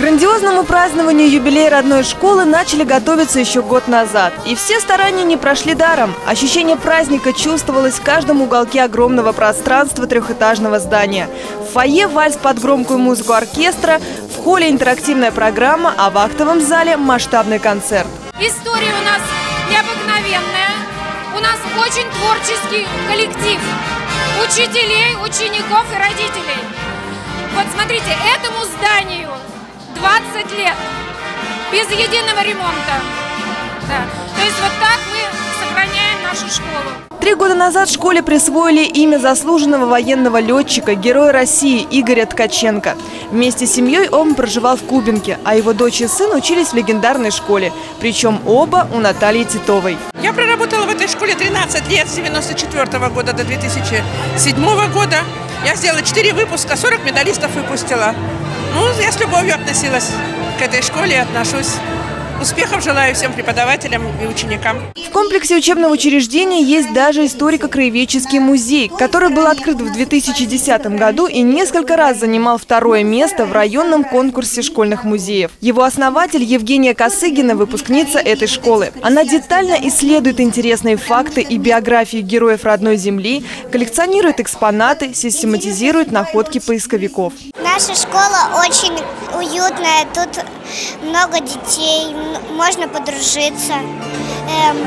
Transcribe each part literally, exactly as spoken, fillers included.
грандиозному празднованию юбилея родной школы начали готовиться еще год назад. И все старания не прошли даром. Ощущение праздника чувствовалось в каждом уголке огромного пространства трехэтажного здания. В фойе вальс под громкую музыку оркестра, в холле интерактивная программа, а в актовом зале масштабный концерт. История у нас необыкновенная. У нас очень творческий коллектив учителей, учеников и родителей. Вот смотрите, этому зданию двадцать лет, без единого ремонта. Да. То есть вот так мы сохраняем нашу школу. Три года назад школе присвоили имя заслуженного военного летчика, героя России Игоря Ткаченко. Вместе с семьей он проживал в Кубинке, а его дочь и сын учились в легендарной школе. Причем оба у Натальи Титовой. Я проработала в этой школе тринадцать лет, с девяносто четвёртого года до две тысячи седьмого года. Я сделала четыре выпуска, сорок медалистов выпустила. Ну, я с любовью относилась к этой школе и отношусь. Успехов желаю всем преподавателям и ученикам. В комплексе учебного учреждения есть даже историко-краеведческий музей, который был открыт в две тысячи десятом году и несколько раз занимал второе место в районном конкурсе школьных музеев. Его основатель Евгения Косыгина – выпускница этой школы. Она детально исследует интересные факты и биографии героев родной земли, коллекционирует экспонаты, систематизирует находки поисковиков. Наша школа очень уютная, тут много детей, можно подружиться. Эм,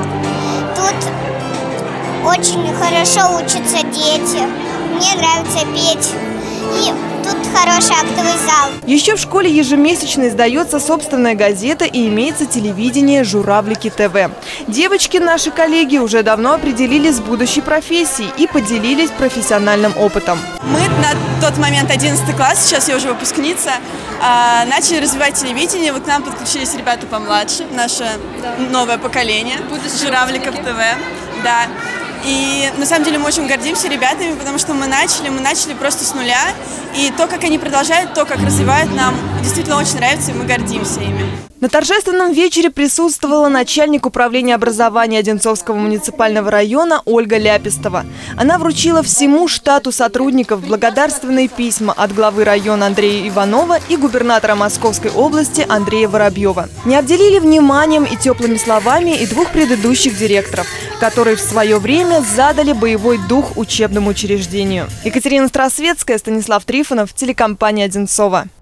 тут очень хорошо учатся дети, мне нравится петь. И тут хороший актовый зал. Еще в школе ежемесячно издается собственная газета и имеется телевидение «Журавлики ТВ». Девочки, наши коллеги, уже давно определились с будущей профессией и поделились профессиональным опытом. Мы на тот момент одиннадцатый класс, сейчас я уже выпускница, начали развивать телевидение. Вот к нам подключились ребята помладше, наше да. новое поколение, «Журавликов ТВ». Да. И на самом деле мы очень гордимся ребятами, потому что мы начали, мы начали просто с нуля. И то, как они продолжают, то, как развивают, нам действительно очень нравится, и мы гордимся ими. На торжественном вечере присутствовала начальник управления образования Одинцовского муниципального района Ольга Ляпистова. Она вручила всему штату сотрудников благодарственные письма от главы района Андрея Иванова и губернатора Московской области Андрея Воробьева. Не обделили вниманием и теплыми словами и двух предыдущих директоров, которые в свое время задали боевой дух учебному учреждению. Екатерина Страсветская, Станислав Трифонов, телекомпания «Одинцово».